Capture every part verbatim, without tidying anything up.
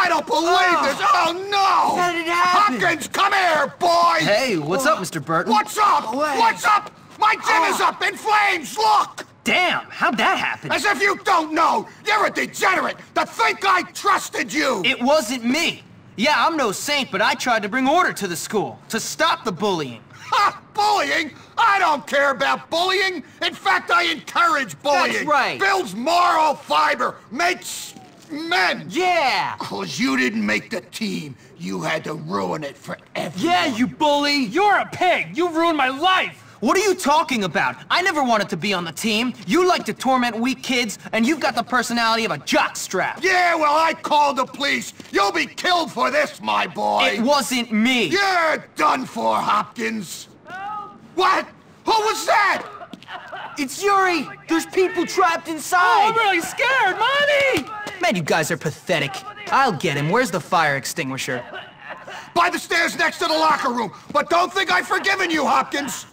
I don't believe oh. this! Oh, no! How did it happen? Hopkins, come here, boy! Hey, what's up, Mister Burton? What's up? What's up? My gym oh. is up in flames, look! Damn, how'd that happen? As if you don't know! You're a degenerate to think I trusted you! It wasn't me! Yeah, I'm no saint, but I tried to bring order to the school, to stop the bullying. Ha! Bullying? I don't care about bullying! In fact, I encourage bullying! That's right! Builds moral fiber, makes men! Yeah! Cause you didn't make the team, you had to ruin it for everyone. Yeah, you bully! You're a pig! You ruined my life! What are you talking about? I never wanted to be on the team. You like to torment weak kids, and you've got the personality of a jockstrap. Yeah, well, I called the police. You'll be killed for this, my boy. It wasn't me. You're done for, Hopkins. What? Who was that? It's Yuri. There's people trapped inside. Oh, I'm really scared, Mommy! Man, you guys are pathetic. I'll get him. Where's the fire extinguisher? By the stairs next to the locker room. But don't think I've forgiven you, Hopkins.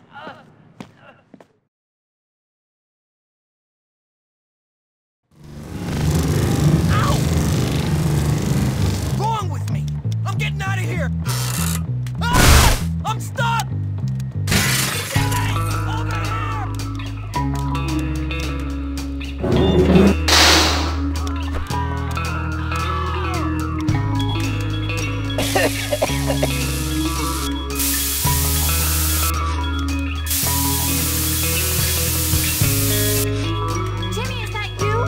Getting out of here! Ah! I'm stuck! Jimmy! Over here! Jimmy, is that you?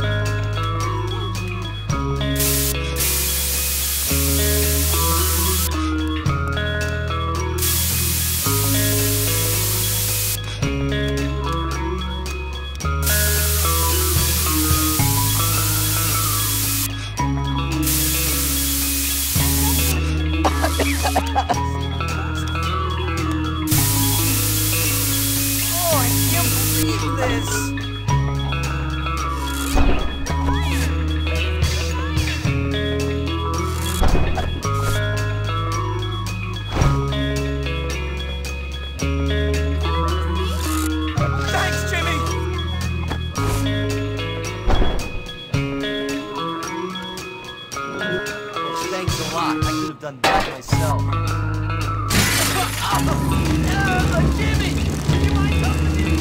Oh, I can't believe this! Thanks, Jimmy! Thanks a lot. I could have done that myself. Uh, Jimmy! Would you mind helping me?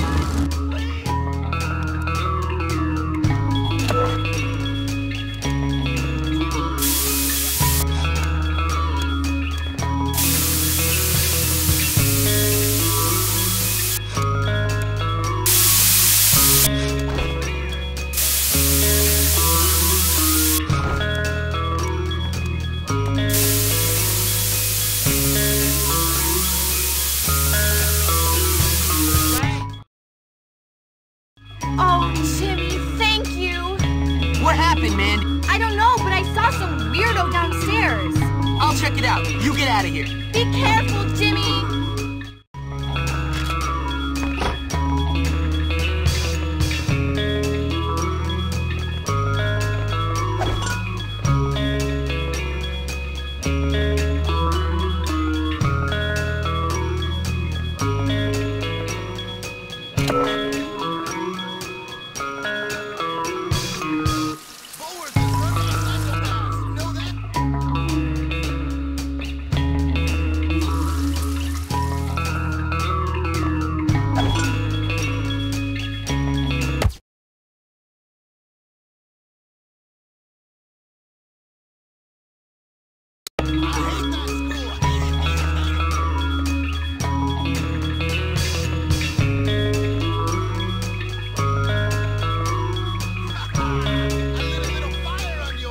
Oh, Jimmy, thank you! What happened, man? I don't know, but I saw some weirdo downstairs. I'll check it out. You get out of here. Be careful, Jimmy!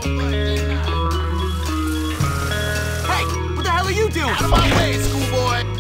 Hey, what the hell are you doing? Out of my way, schoolboy!